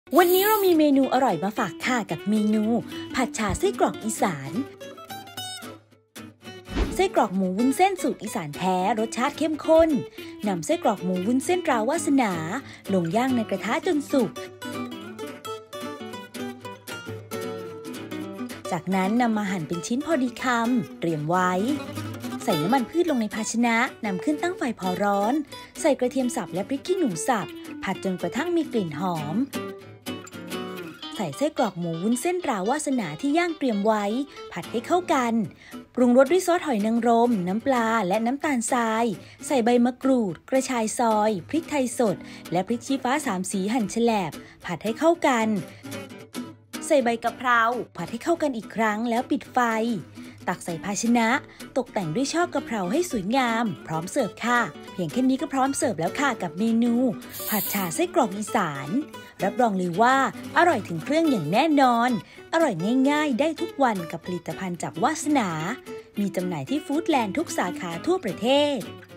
วันนี้เรามีเมนูอร่อยมาฝากค่ะกับเมนูผัดฉ่าไส้กรอกอีสานไส้กรอกหมูวุ้นเส้นสูตรอีสานแท้รสชาติเข้มข้นนำไส้กรอกหมูวุ้นเส้นตราวาสนาลงย่างในกระทะจนสุกจากนั้นนำมาหั่นเป็นชิ้นพอดีคำเตรียมไว้ใส่น้ำมันพืชลงในภาชนะนำขึ้นตั้งไฟพอร้อนใส่กระเทียมสับและพริกขี้หนูสับผัดจนกระทั่งมีกลิ่นหอมใส่ไส้กรอกหมูวุ้นเส้นตราวาสนาที่ย่างเตรียมไว้ผัดให้เข้ากันปรุงรสด้วยซอสหอยนางรมน้ำปลาและน้ำตาลทรายใส่ใบมะกรูดกระชายซอยพริกไทยสดและพริกชี้ฟ้า3 สีหั่นแฉลบผัดให้เข้ากันใส่ใบกะเพราผัดให้เข้ากันอีกครั้งแล้วปิดไฟตักใส่ภาชนะตกแต่งด้วยช่อกะเพราให้สวยงามพร้อมเสิร์ฟค่ะเพียงแค่นี้ก็พร้อมเสิร์ฟแล้วค่ะกับเมนูผัดฉ่าไส้กรอกอีสานรับรองเลยว่าอร่อยถึงเครื่องอย่างแน่นอนอร่อยง่ายๆได้ทุกวันกับผลิตภัณฑ์จากวาสนามีจำหน่ายที่ฟู้ดแลนด์ทุกสาขาทั่วประเทศ